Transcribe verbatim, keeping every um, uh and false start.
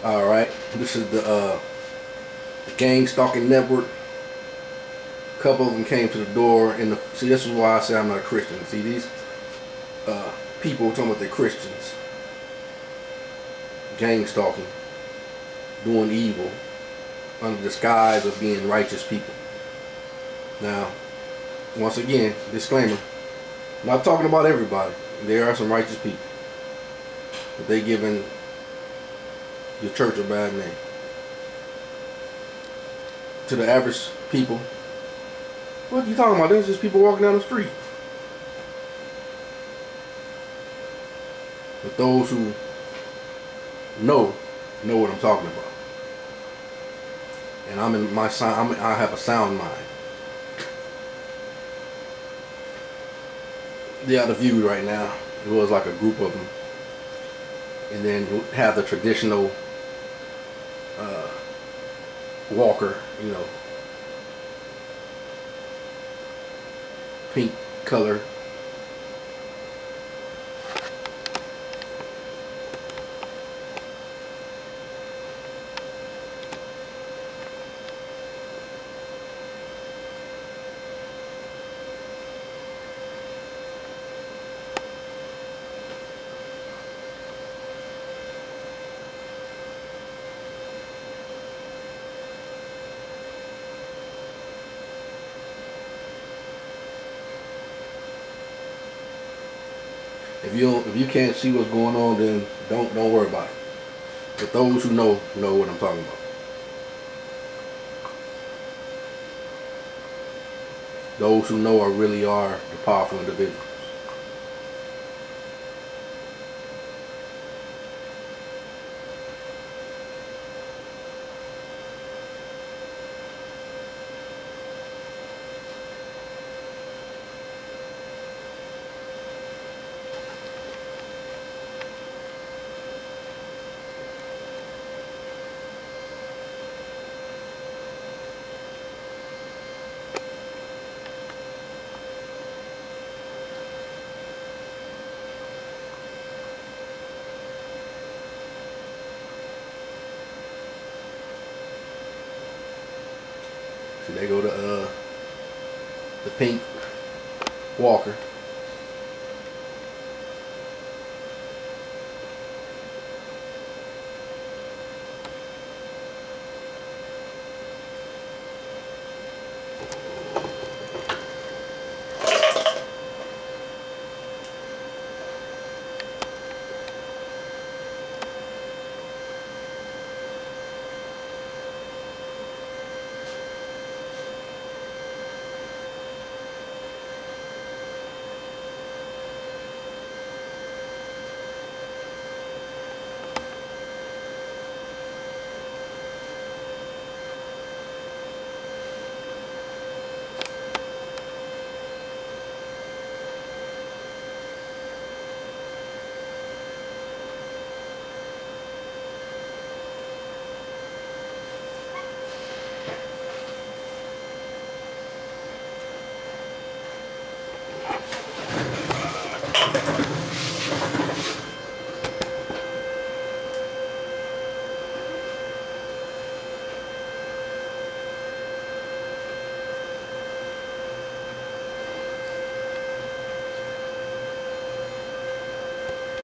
All right, this is the, uh, the Gangstalking network. A couple of them came to the door, and the, see, this is why I say I'm not a Christian. See, these uh, people talking about they're Christians, gang stalking, doing evil under the disguise of being righteous people. Now, once again, disclaimer: I'm not talking about everybody. There are some righteous people, but they giving your church a bad name. To the average people, what are you talking about? There's just people walking down the street. But those who know, know what I'm talking about. And I'm in my sound, I'm, I have a sound mind. They are the view right now. It was like a group of them. And then you have the traditional uh, walker, you know, pink color. If you don't, if you can't see what's going on, then don't don't worry about it. But those who know know what I'm talking about. Those who know are really are the powerful individuals. See, they go to uh, the pink walker.